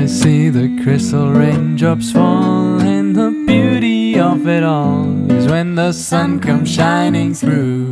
I see the crystal raindrops fall, and the beauty of it all is when the sun comes shining through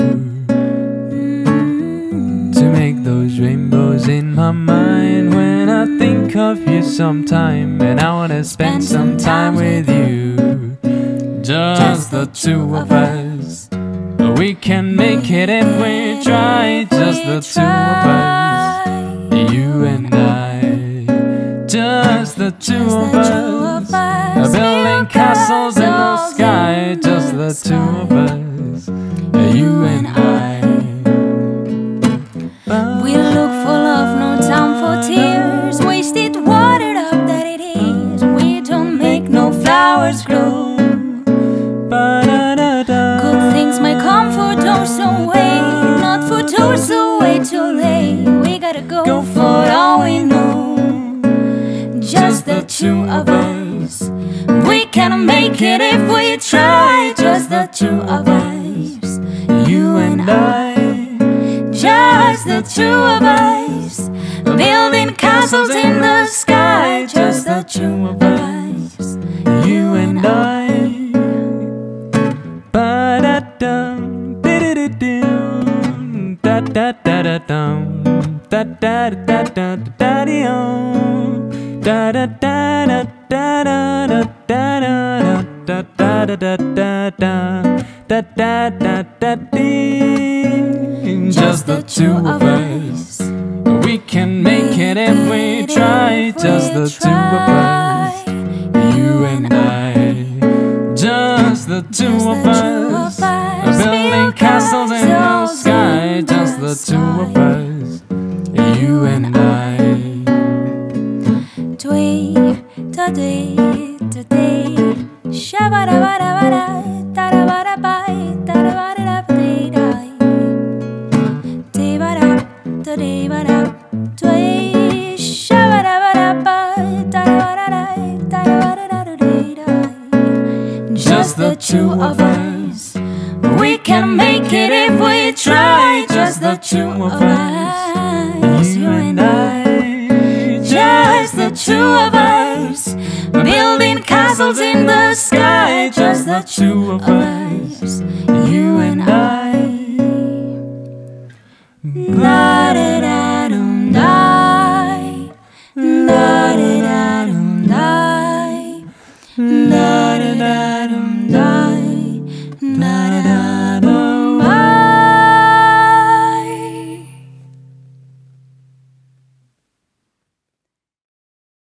to make those rainbows in my mind. When I think of you sometime, and I wanna spend some time with you, just the two of us. We can make it if we try, just the two of us, you and I. Just the two of us, building castles in the sky. Just the two of us, you and I. We look for love, no time for tears. Wasted, watered up that it is. We don't make no flowers grow. Good things may come for those who wait, not for those who wait too late. We gotta go for all we know. Just the two of us, we can make it if we try. Just the two of us, you and I. Just the two of us, building castles in the sky. Just the two of us, you and I. Ba-da-dum, di-di-di-dum, da-da-da-da-dum, da-da-da-da-da-da-da-dum. Da da da da da da da da da da da da da da. Just the two of us, we can make it if we try. Just the two of us, you and I. Just the two of us, building castles in the sky. Just the two of us, you and I. Today, shabba-dabba-dabba-da, da-da-ba-da-ba, da-da-ba-da-da-ba-da-da, da-da-ba-da, da-da-ba-da, shabba-dabba-dabba, da-da-ba-da-da, da-da-ba-da-da-da-da. Just the two of us, we can make it if we try. Just the two of us, you and I. Just the two of us, building castles in the sky. Just the two of us,